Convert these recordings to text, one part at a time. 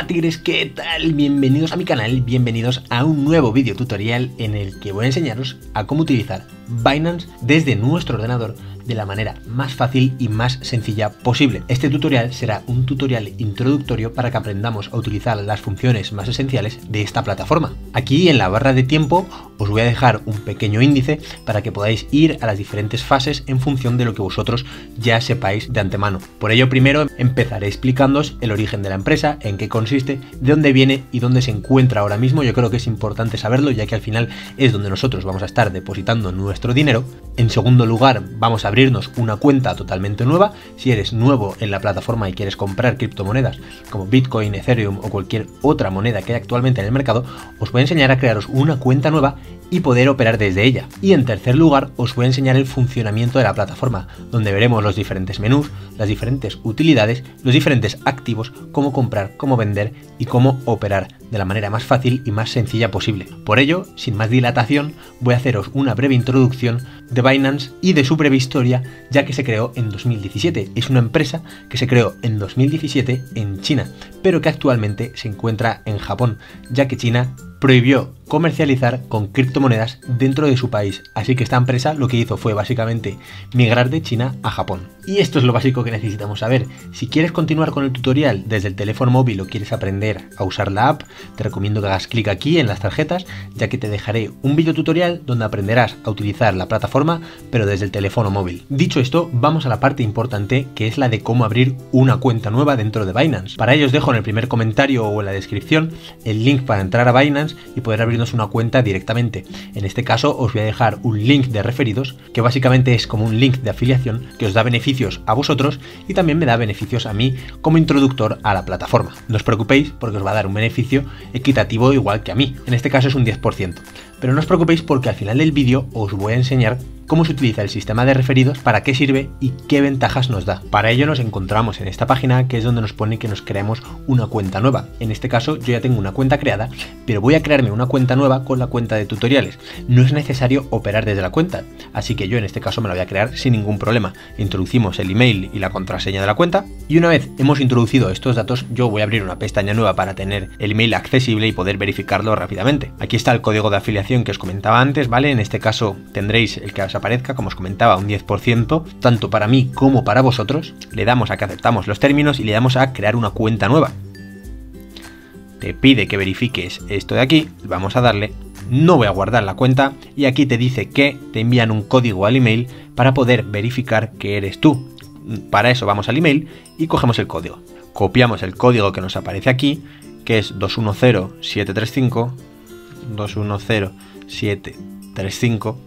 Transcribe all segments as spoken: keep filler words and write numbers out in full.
tigres, ¿qué tal? Bienvenidos a mi canal, bienvenidos a un nuevo vídeo tutorial en el que voy a enseñaros a cómo utilizar Binance desde nuestro ordenador de la manera más fácil y más sencilla posible. Este tutorial será un tutorial introductorio para que aprendamos a utilizar las funciones más esenciales de esta plataforma. Aquí en la barra de tiempo os voy a dejar un pequeño índice para que podáis ir a las diferentes fases en función de lo que vosotros ya sepáis de antemano. Por ello, primero empezaré explicándoos el origen de la empresa, en qué consiste, de dónde viene y dónde se encuentra ahora mismo. Yo creo que es importante saberlo, ya que al final es donde nosotros vamos a estar depositando nuestro dinero. En segundo lugar, vamos a abrirnos una cuenta totalmente nueva. Si eres nuevo en la plataforma y quieres comprar criptomonedas como Bitcoin, Ethereum o cualquier otra moneda que hay actualmente en el mercado, os voy a enseñar a crearos una cuenta nueva y poder operar desde ella. Y en tercer lugar, os voy a enseñar el funcionamiento de la plataforma, donde veremos los diferentes menús, las diferentes utilidades, los diferentes activos, cómo comprar, cómo vender y cómo operar de la manera más fácil y más sencilla posible. Por ello, sin más dilatación, voy a haceros una breve introducción de Binance y de su breve historia, ya que se creó en dos mil diecisiete. Es una empresa que se creó en dos mil diecisiete en China, pero que actualmente se encuentra en Japón, ya que China prohibió comercializar con criptomonedas dentro de su país, así que esta empresa lo que hizo fue básicamente migrar de China a Japón. Y esto es lo básico que necesitamos saber. Si quieres continuar con el tutorial desde el teléfono móvil o quieres aprender a usar la app, te recomiendo que hagas clic aquí en las tarjetas, ya que te dejaré un vídeo tutorial donde aprenderás a utilizar la plataforma pero desde el teléfono móvil. Dicho esto, vamos a la parte importante, que es la de cómo abrir una cuenta nueva dentro de Binance. Para ello os dejo en el primer comentario o en la descripción el link para entrar a Binance y poder abrirnos una cuenta directamente. En este caso os voy a dejar un link de referidos, que básicamente es como un link de afiliación que os da beneficios a vosotros y también me da beneficios a mí como introductor a la plataforma. No os preocupéis porque os va a dar un beneficio equitativo igual que a mí. En este caso es un diez por ciento. Pero no os preocupéis porque al final del vídeo os voy a enseñar cómo se utiliza el sistema de referidos, para qué sirve y qué ventajas nos da. Para ello nos encontramos en esta página, que es donde nos pone que nos creemos una cuenta nueva. En este caso yo ya tengo una cuenta creada, pero voy a crearme una cuenta nueva con la cuenta de tutoriales. No es necesario operar desde la cuenta, así que yo en este caso me la voy a crear sin ningún problema. Introducimos el email y la contraseña de la cuenta y una vez hemos introducido estos datos, yo voy a abrir una pestaña nueva para tener el email accesible y poder verificarlo rápidamente. Aquí está el código de afiliación que os comentaba antes, ¿vale? En este caso tendréis el que os aparezca, como os comentaba, un diez por ciento, tanto para mí como para vosotros. Le damos a que aceptamos los términos y le damos a crear una cuenta nueva. Te pide que verifiques esto de aquí, vamos a darle, no voy a guardar la cuenta y aquí te dice que te envían un código al email para poder verificar que eres tú. Para eso vamos al email y cogemos el código. Copiamos el código que nos aparece aquí, que es dos uno cero siete tres cinco, dos uno cero siete tres cinco,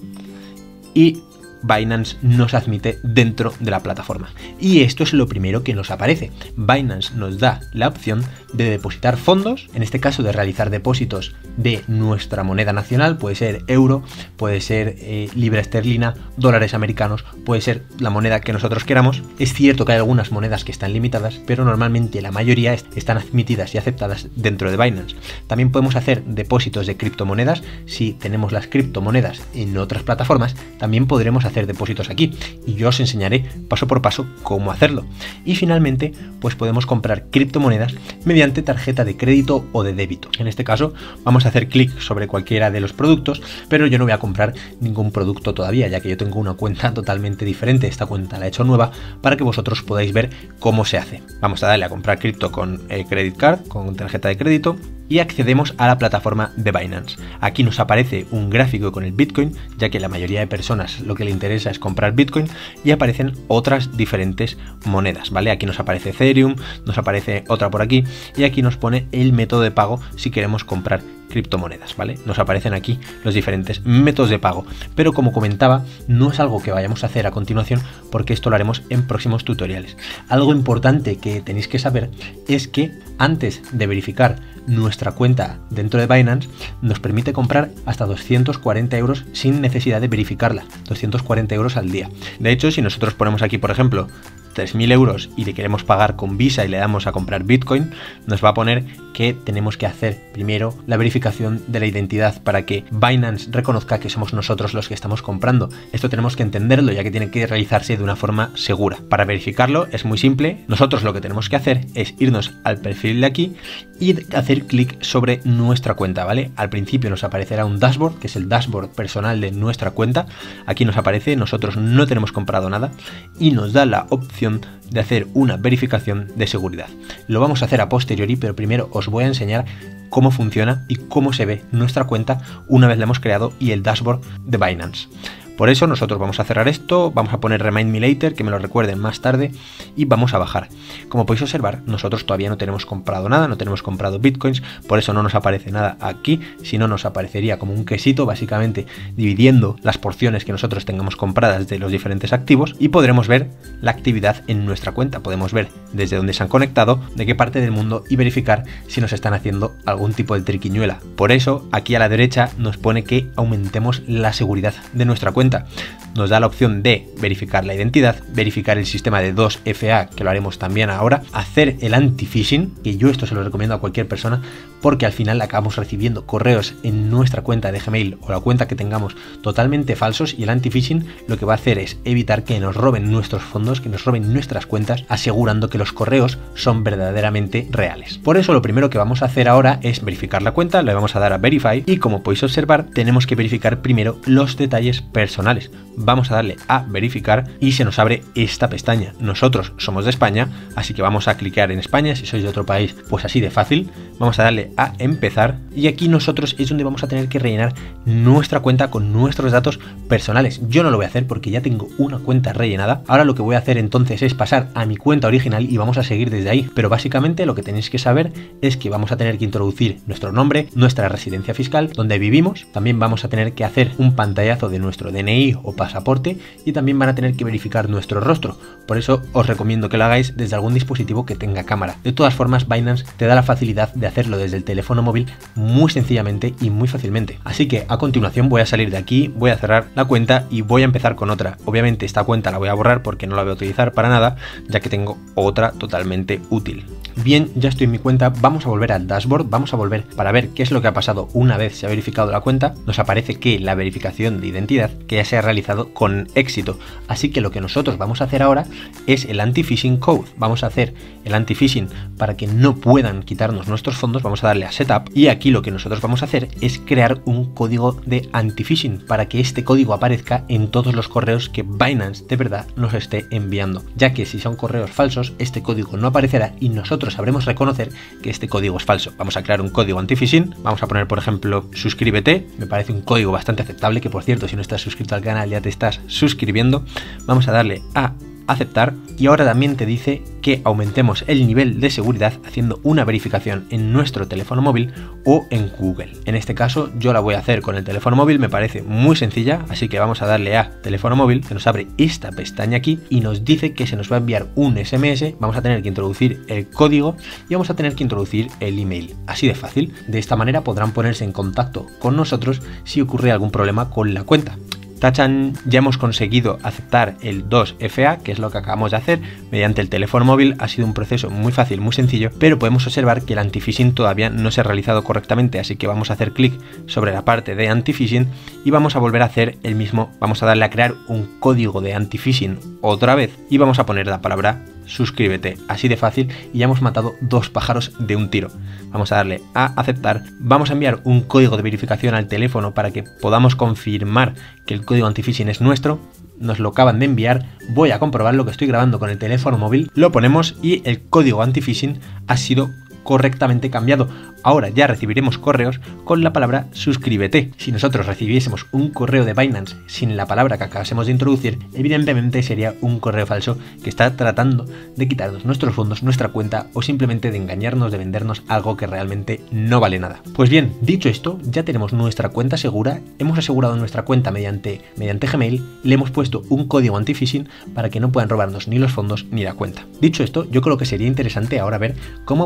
y Binance nos admite dentro de la plataforma. Y esto es lo primero que nos aparece. Binance nos da la opción de depositar fondos, en este caso de realizar depósitos de nuestra moneda nacional, puede ser euro, puede ser eh, libra esterlina, dólares americanos, puede ser la moneda que nosotros queramos. Es cierto que hay algunas monedas que están limitadas, pero normalmente la mayoría están admitidas y aceptadas dentro de Binance. También podemos hacer depósitos de criptomonedas. Si tenemos las criptomonedas en otras plataformas, también podremos hacer depósitos aquí y yo os enseñaré paso por paso cómo hacerlo. Y finalmente pues podemos comprar criptomonedas mediante tarjeta de crédito o de débito. En este caso vamos a hacer clic sobre cualquiera de los productos, pero yo no voy a comprar ningún producto todavía, ya que yo tengo una cuenta totalmente diferente. Esta cuenta la he hecho nueva para que vosotros podáis ver cómo se hace. Vamos a darle a comprar cripto con eh, credit card, con tarjeta de crédito, y accedemos a la plataforma de Binance. Aquí nos aparece un gráfico con el Bitcoin, ya que la mayoría de personas lo que le interesa es comprar Bitcoin, y aparecen otras diferentes monedas, ¿vale? Aquí nos aparece Ethereum, nos aparece otra por aquí, y aquí nos pone el método de pago si queremos comprar criptomonedas, ¿vale? Nos aparecen aquí los diferentes métodos de pago, pero como comentaba, no es algo que vayamos a hacer a continuación porque esto lo haremos en próximos tutoriales. Algo importante que tenéis que saber es que antes de verificar nuestra cuenta dentro de Binance, nos permite comprar hasta doscientos cuarenta euros sin necesidad de verificarla, doscientos cuarenta euros al día. De hecho, si nosotros ponemos aquí, por ejemplo, tres mil euros y le queremos pagar con Visa y le damos a comprar Bitcoin, nos va a poner que tenemos que hacer primero la verificación de la identidad para que Binance reconozca que somos nosotros los que estamos comprando. Esto tenemos que entenderlo, ya que tiene que realizarse de una forma segura. Para verificarlo es muy simple. Nosotros lo que tenemos que hacer es irnos al perfil de aquí y hacer clic sobre nuestra cuenta, ¿vale? Al principio nos aparecerá un dashboard, que es el dashboard personal de nuestra cuenta. Aquí nos aparece, nosotros no tenemos comprado nada y nos da la opción de hacer una verificación de seguridad. Lo vamos a hacer a posteriori, pero primero os voy a enseñar cómo funciona y cómo se ve nuestra cuenta una vez la hemos creado y el dashboard de Binance. Por eso nosotros vamos a cerrar esto, vamos a poner Remind Me Later, que me lo recuerden más tarde, y vamos a bajar. Como podéis observar, nosotros todavía no tenemos comprado nada, no tenemos comprado bitcoins, por eso no nos aparece nada aquí, sino nos aparecería como un quesito, básicamente dividiendo las porciones que nosotros tengamos compradas de los diferentes activos, y podremos ver la actividad en nuestra cuenta. Podemos ver desde dónde se han conectado, de qué parte del mundo, y verificar si nos están haciendo algún tipo de triquiñuela. Por eso, aquí a la derecha nos pone que aumentemos la seguridad de nuestra cuenta. Nos da la opción de verificar la identidad, verificar el sistema de dos F A, que lo haremos también ahora, hacer el anti-phishing, que yo esto se lo recomiendo a cualquier persona, porque al final acabamos recibiendo correos en nuestra cuenta de Gmail o la cuenta que tengamos totalmente falsos, y el anti-phishing lo que va a hacer es evitar que nos roben nuestros fondos, que nos roben nuestras cuentas, asegurando que los correos son verdaderamente reales. Por eso lo primero que vamos a hacer ahora es verificar la cuenta, le vamos a dar a Verify, y como podéis observar tenemos que verificar primero los detalles personales. Vamos a darle a verificar y se nos abre esta pestaña. Nosotros somos de España, así que vamos a clicar en España. Si sois de otro país, pues así de fácil. Vamos a darle a empezar y aquí nosotros es donde vamos a tener que rellenar nuestra cuenta con nuestros datos personales. Yo no lo voy a hacer porque ya tengo una cuenta rellenada. Ahora lo que voy a hacer entonces es pasar a mi cuenta original y vamos a seguir desde ahí. Pero básicamente lo que tenéis que saber es que vamos a tener que introducir nuestro nombre, nuestra residencia fiscal, donde vivimos. También vamos a tener que hacer un pantallazo de nuestro D N I o pasaporte y también van a tener que verificar nuestro rostro. Por eso os recomiendo que lo hagáis desde algún dispositivo que tenga cámara. De todas formas, Binance te da la facilidad de hacerlo desde el teléfono móvil muy sencillamente y muy fácilmente. Así que a continuación voy a salir de aquí, voy a cerrar la cuenta y voy a empezar con otra. Obviamente esta cuenta la voy a borrar porque no la voy a utilizar para nada, ya que tengo otra totalmente útil. Bien, ya estoy en mi cuenta, vamos a volver al dashboard, vamos a volver para ver qué es lo que ha pasado una vez se ha verificado la cuenta. Nos aparece que la verificación de identidad que ya se ha realizado con éxito, así que lo que nosotros vamos a hacer ahora es el anti-phishing code. Vamos a hacer el anti-phishing para que no puedan quitarnos nuestros fondos, vamos a darle a setup y aquí lo que nosotros vamos a hacer es crear un código de anti-phishing para que este código aparezca en todos los correos que Binance de verdad nos esté enviando, ya que si son correos falsos este código no aparecerá y nosotros sabremos reconocer que este código es falso. Vamos a crear un código anti-phishing, vamos a poner por ejemplo suscríbete, me parece un código bastante aceptable, que por cierto si no estás suscrito al canal ya te estás suscribiendo. Vamos a darle a aceptar y ahora también te dice que aumentemos el nivel de seguridad haciendo una verificación en nuestro teléfono móvil o en Google. En este caso yo la voy a hacer con el teléfono móvil, me parece muy sencilla, así que vamos a darle a teléfono móvil, que nos abre esta pestaña aquí y nos dice que se nos va a enviar un S M S, vamos a tener que introducir el código y vamos a tener que introducir el email, así de fácil. De esta manera podrán ponerse en contacto con nosotros si ocurre algún problema con la cuenta. ¡Tachán! Ya hemos conseguido aceptar el dos F A, que es lo que acabamos de hacer mediante el teléfono móvil. Ha sido un proceso muy fácil, muy sencillo, pero podemos observar que el anti-phishing todavía no se ha realizado correctamente, así que vamos a hacer clic sobre la parte de anti-phishing y vamos a volver a hacer el mismo. Vamos a darle a crear un código de anti-phishing otra vez y vamos a poner la palabra suscríbete, así de fácil, y ya hemos matado dos pájaros de un tiro. Vamos a darle a aceptar, vamos a enviar un código de verificación al teléfono para que podamos confirmar que el código anti-phishing es nuestro. Nos lo acaban de enviar, voy a comprobar lo que estoy grabando con el teléfono móvil, lo ponemos y el código anti-phishing ha sido correctamente cambiado. Ahora ya recibiremos correos con la palabra suscríbete. Si nosotros recibiésemos un correo de Binance sin la palabra que acabásemos de introducir, evidentemente sería un correo falso que está tratando de quitarnos nuestros fondos, nuestra cuenta o simplemente de engañarnos, de vendernos algo que realmente no vale nada. Pues bien, dicho esto, ya tenemos nuestra cuenta segura, hemos asegurado nuestra cuenta mediante, mediante Gmail, le hemos puesto un código anti-phishing para que no puedan robarnos ni los fondos ni la cuenta. Dicho esto, yo creo que sería interesante ahora ver cómo podemos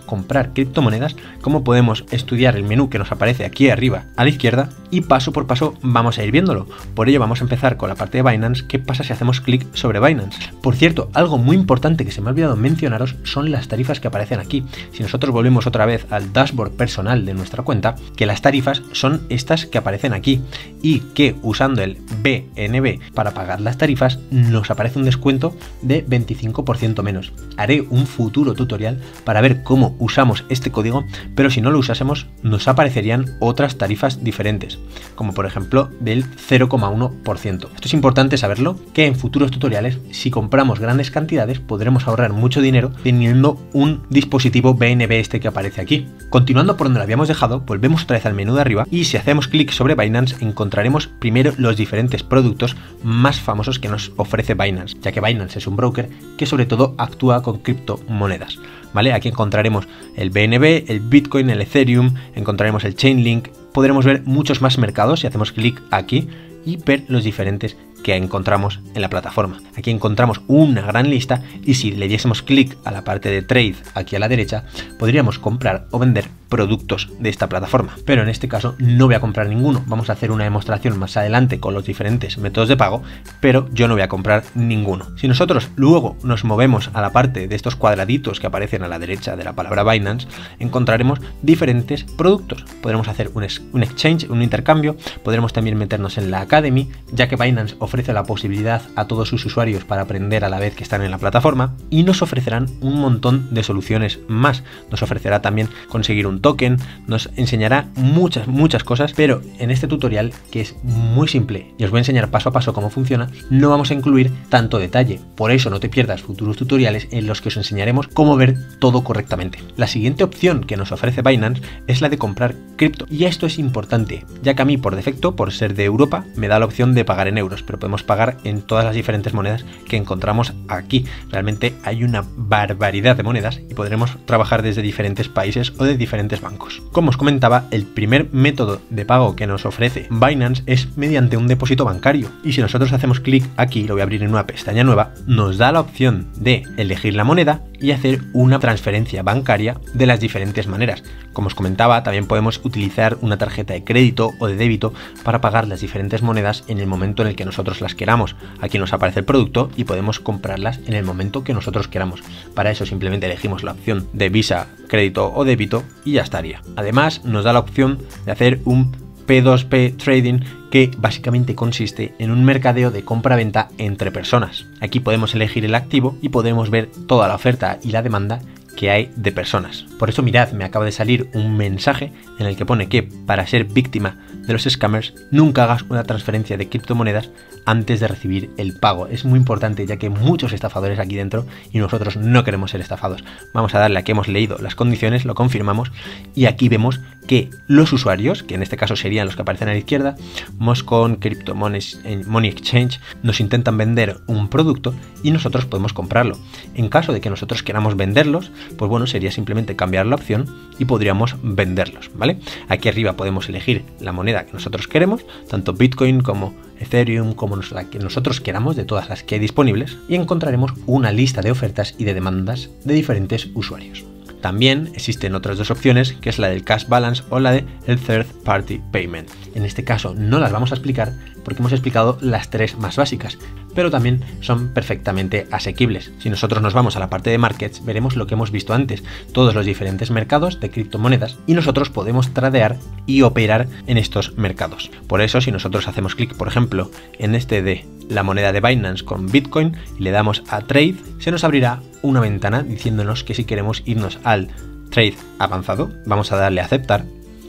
comprar criptomonedas, como podemos estudiar el menú que nos aparece aquí arriba a la izquierda, y paso por paso vamos a ir viéndolo. Por ello vamos a empezar con la parte de Binance. ¿Qué pasa si hacemos clic sobre Binance? Por cierto, algo muy importante que se me ha olvidado mencionaros son las tarifas que aparecen aquí. Si nosotros volvemos otra vez al dashboard personal de nuestra cuenta, que las tarifas son estas que aparecen aquí, y que usando el B N B para pagar las tarifas nos aparece un descuento de veinticinco por ciento menos. Haré un futuro tutorial para ver cómo usamos este código, pero si no lo usásemos nos aparecerían otras tarifas diferentes, como por ejemplo del cero coma uno por ciento. Esto es importante saberlo, que en futuros tutoriales, si compramos grandes cantidades, podremos ahorrar mucho dinero teniendo un dispositivo B N B este que aparece aquí. Continuando por donde lo habíamos dejado, volvemos otra vez al menú de arriba, y si hacemos clic sobre Binance encontraremos primero los diferentes productos más famosos que nos ofrece Binance, ya que Binance es un broker que sobre todo actúa con criptomonedas. ¿Vale? Aquí encontraremos el B N B, el Bitcoin, el Ethereum, encontraremos el Chainlink, podremos ver muchos más mercados si hacemos clic aquí y ver los diferentes que encontramos en la plataforma. Aquí encontramos una gran lista, y si le diésemos clic a la parte de Trade aquí a la derecha, podríamos comprar o vender productos de esta plataforma, pero en este caso no voy a comprar ninguno. Vamos a hacer una demostración más adelante con los diferentes métodos de pago, pero yo no voy a comprar ninguno. Si nosotros luego nos movemos a la parte de estos cuadraditos que aparecen a la derecha de la palabra Binance, encontraremos diferentes productos. Podremos hacer un, un exchange, un intercambio, podremos también meternos en la Academy, ya que Binance ofrece la posibilidad a todos sus usuarios para aprender a la vez que están en la plataforma, y nos ofrecerán un montón de soluciones más. Nos ofrecerá también conseguir un token, nos enseñará muchas muchas cosas, pero en este tutorial, que es muy simple y os voy a enseñar paso a paso cómo funciona, no vamos a incluir tanto detalle. Por eso no te pierdas futuros tutoriales en los que os enseñaremos cómo ver todo correctamente. La siguiente opción que nos ofrece Binance es la de comprar cripto, y esto es importante, ya que a mí por defecto, por ser de Europa, me da la opción de pagar en euros, pero podemos pagar en todas las diferentes monedas que encontramos aquí. Realmente hay una barbaridad de monedas y podremos trabajar desde diferentes países o de diferentes bancos. Como os comentaba, el primer método de pago que nos ofrece Binance es mediante un depósito bancario, y si nosotros hacemos clic aquí, lo voy a abrir en una pestaña nueva, nos da la opción de elegir la moneda y hacer una transferencia bancaria de las diferentes maneras. Como os comentaba, también podemos utilizar una tarjeta de crédito o de débito para pagar las diferentes monedas en el momento en el que nosotros las queramos. Aquí nos aparece el producto y podemos comprarlas en el momento que nosotros queramos. Para eso simplemente elegimos la opción de Visa, crédito o débito y ya estaría. Además, nos da la opción de hacer un P dos P trading, que básicamente consiste en un mercadeo de compra-venta entre personas. Aquí podemos elegir el activo y podemos ver toda la oferta y la demanda que hay de personas. Por eso mirad, me acaba de salir un mensaje en el que pone que para ser víctima de los scammers nunca hagas una transferencia de criptomonedas antes de recibir el pago. Es muy importante, ya que hay muchos estafadores aquí dentro y nosotros no queremos ser estafados. Vamos a darle a que hemos leído las condiciones, lo confirmamos, y aquí vemos que los usuarios, que en este caso serían los que aparecen a la izquierda, Moscon, Crypto Money Exchange, nos intentan vender un producto y nosotros podemos comprarlo. En caso de que nosotros queramos venderlos, pues bueno, sería simplemente cambiar la opción y podríamos venderlos, ¿vale? Aquí arriba podemos elegir la moneda que nosotros queremos, tanto Bitcoin como Ethereum, como la que nosotros queramos, de todas las que hay disponibles, y encontraremos una lista de ofertas y de demandas de diferentes usuarios. También existen otras dos opciones, que es la del Cash Balance o la de el Third Party Payment. En este caso no las vamos a explicar porque hemos explicado las tres más básicas, pero también son perfectamente asequibles. Si nosotros nos vamos a la parte de Markets, veremos lo que hemos visto antes, todos los diferentes mercados de criptomonedas, y nosotros podemos tradear y operar en estos mercados. Por eso, si nosotros hacemos clic, por ejemplo, en este de la moneda de Binance con Bitcoin y le damos a Trade, se nos abrirá una ventana diciéndonos que si queremos irnos al Trade avanzado, vamos a darle a aceptar,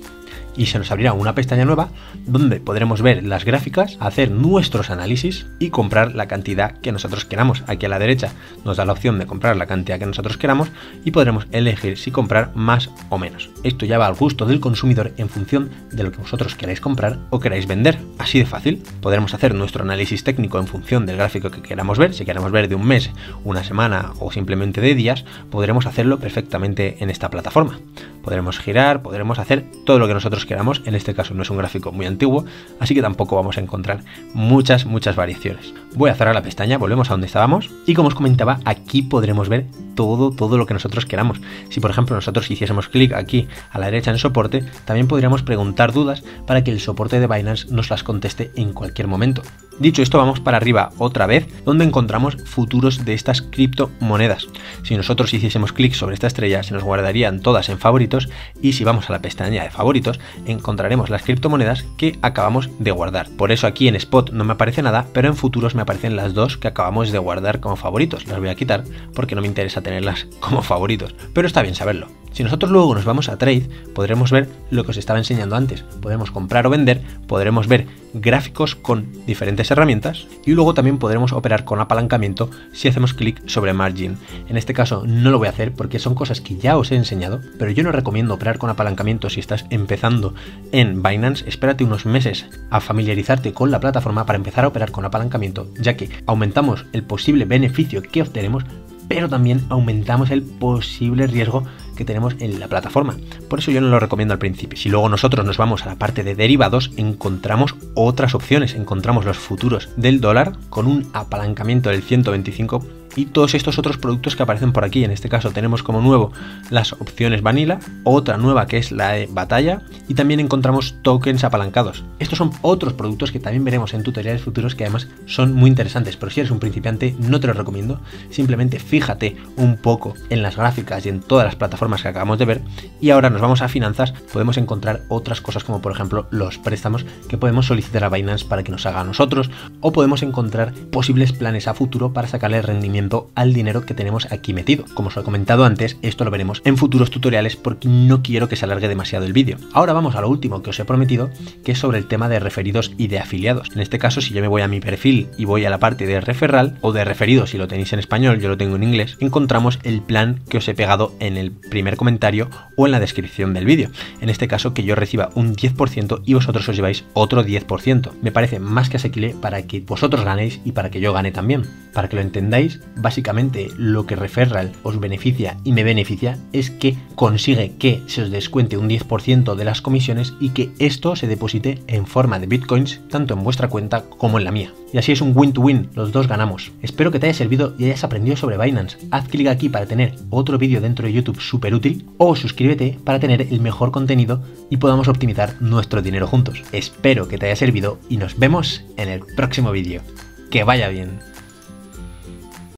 y se nos abrirá una pestaña nueva donde podremos ver las gráficas, hacer nuestros análisis y comprar la cantidad que nosotros queramos. Aquí a la derecha nos da la opción de comprar la cantidad que nosotros queramos y podremos elegir si comprar más o menos. Esto ya va al gusto del consumidor en función de lo que vosotros queráis comprar o queráis vender. Así de fácil. Podremos hacer nuestro análisis técnico en función del gráfico que queramos ver. Si queremos ver de un mes, una semana o simplemente de días, podremos hacerlo perfectamente en esta plataforma. podremos girar, podremos hacer todo lo que nosotros queramos. En este caso no es un gráfico muy antiguo, así que tampoco vamos a encontrar muchas, muchas variaciones. Voy a cerrar la pestaña, volvemos a donde estábamos y como os comentaba, aquí podremos ver todo, todo lo que nosotros queramos. Si por ejemplo nosotros hiciésemos clic aquí a la derecha en soporte, también podríamos preguntar dudas para que el soporte de Binance nos las conteste en cualquier momento. Dicho esto, vamos para arriba otra vez, donde encontramos futuros de estas criptomonedas. Si nosotros hiciésemos clic sobre esta estrella, se nos guardarían todas en favoritos, y si vamos a la pestaña de favoritos, encontraremos las criptomonedas que acabamos de guardar. Por eso aquí en Spot no me aparece nada, pero en futuros me aparecen las dos que acabamos de guardar como favoritos. Las voy a quitar porque no me interesa tenerlas como favoritos, pero está bien saberlo. Si nosotros luego nos vamos a Trade, podremos ver lo que os estaba enseñando antes. Podremos comprar o vender, podremos ver gráficos con diferentes herramientas y luego también podremos operar con apalancamiento si hacemos clic sobre Margin. En este caso no lo voy a hacer porque son cosas que ya os he enseñado, pero yo no recomiendo operar con apalancamiento si estás empezando en Binance. Espérate unos meses a familiarizarte con la plataforma para empezar a operar con apalancamiento, ya que aumentamos el posible beneficio que obtenemos, pero también aumentamos el posible riesgo que tenemos en la plataforma. Por eso yo no lo recomiendo al principio. Si luego nosotros nos vamos a la parte de derivados, encontramos otras opciones. Encontramos los futuros del dólar con un apalancamiento del ciento veinticinco y todos estos otros productos que aparecen por aquí. En este caso tenemos como nuevo las opciones vanilla, otra nueva que es la de batalla, y también encontramos tokens apalancados. Estos son otros productos que también veremos en tutoriales futuros que además son muy interesantes, pero si eres un principiante no te los recomiendo. Simplemente fíjate un poco en las gráficas y en todas las plataformas que acabamos de ver. Y ahora nos vamos a finanzas, podemos encontrar otras cosas como por ejemplo los préstamos que podemos solicitar a Binance para que nos haga a nosotros, o podemos encontrar posibles planes a futuro para sacarle rendimiento al dinero que tenemos aquí metido. Como os he comentado antes, esto lo veremos en futuros tutoriales porque no quiero que se alargue demasiado el vídeo. Ahora vamos a lo último que os he prometido, que es sobre el tema de referidos y de afiliados. En este caso, si yo me voy a mi perfil y voy a la parte de referral o de referidos, si lo tenéis en español, yo lo tengo en inglés, encontramos el plan que os he pegado en el primer comentario o en la descripción del vídeo. En este caso, que yo reciba un diez por ciento y vosotros os lleváis otro diez por ciento. Me parece más que asequible para que vosotros ganéis y para que yo gane también. Para que lo entendáis, básicamente lo que Referral os beneficia y me beneficia es que consigue que se os descuente un diez por ciento de las comisiones y que esto se deposite en forma de bitcoins tanto en vuestra cuenta como en la mía. Y así es un win-to-win, los dos ganamos. Espero que te haya servido y hayas aprendido sobre Binance. Haz clic aquí para tener otro vídeo dentro de YouTube súper útil, o suscríbete para tener el mejor contenido y podamos optimizar nuestro dinero juntos. Espero que te haya servido y nos vemos en el próximo vídeo. ¡Que vaya bien!